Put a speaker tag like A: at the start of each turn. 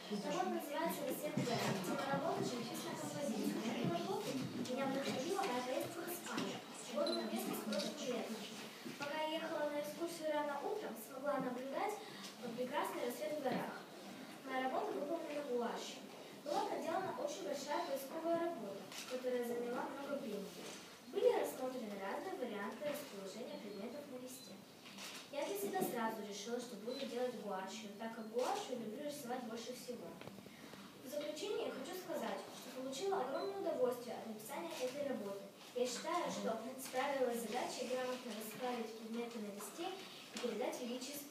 A: Работа называется «Рассвет в горах». Тема работы – живописная композиция. На эту работу меня вдохновила моя поездка в Испанию. Году написано с прошлым летом. Пока я ехала на экскурсию рано утром, смогла наблюдать прекрасный рассвет в горах. Моя работа выполнена гуашью. Была проделана очень большая поисковая работа, которая заняла много времени. Были рассмотрены разные варианты расположения предметов на листе. Я для себя сразу решила, что буду делать гуашью, так как гуашью люблю рисовать больше всего. В заключение я хочу сказать, что получила огромное удовольствие от написания этой работы. Я считаю, что справилась с задачей грамотно расставить предметы на листе и передать величие